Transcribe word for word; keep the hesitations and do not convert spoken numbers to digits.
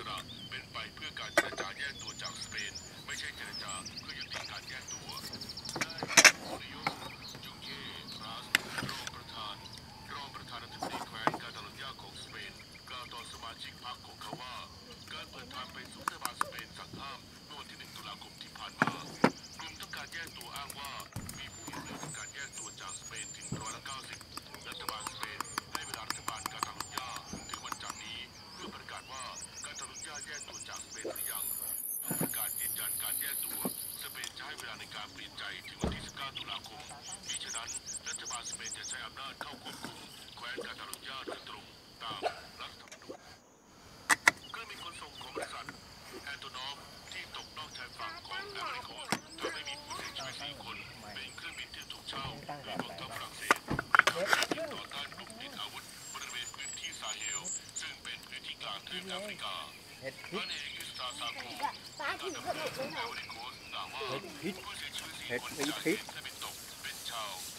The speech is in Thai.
ล่ะเป็นไปเพื่อการเจรจาแยกตัวจากสเปนไม่ใช่เจรจาเพื่อยุติการแยกตัวได้โอริโยจุงเย่ฟราสรองประธานรองประธานาธิบดีแคว้นกาตาลุญญาของสเปนกล่าวต่อสมาชิกพรรคของเขาว่าการเปิดทางไปสู่รัฐบาลสเปนสั่งห้ามเมื่อวันที่หนึ่งตุลาคมที่ผ่านมากลุ่มต้องการแยกตัวอ้างว่ามีผู้เห็นด้วยกับการแยกตัวจากสเปนถึงร้อยละเก้าสิบรัฐบาลสเปนให้เวลารัฐบาลกาตาลุญญาถึงวันจันทร์นี้เพื่อประกาศว่ากาตาลุญญาแยกตัวจากสเปนหรือยังประกาศยืนยันการแยกตัวสเปนจะให้เวลาในการเปลี่ยนใจถึงวันที่สิบเก้าตุลาคมมิฉะนั้นรัฐบาลสเปนจะใช้อำนาจเข้าควบคุมแคว้นกาตาลุญญาโดยตรงตามรัฐธรรมนูญเครื่องบินขนส่งของบริษัทแอนโตนอฟที่ตกนอกชายฝั่งของอเมริกาทำให้มีผู้เสียชีวิตสี่คนเป็นเครื่องบินที่ถูกเช่าโดยกองทัพฝรั่งเศสเพื่อทำการต่อต้านกลุ่มติดอาวุธบริเวณพื้นที่ซาเฮลซึ่งเป็นพื้นที่กลางทวีปแอฟริกาพันเอกอิสตาซาโกการดำเนินแอเวอริโคสกล่าวว่าผู้เสียชีวิตสี่คนจากเหตุเครื่องบินตกเป็นชาว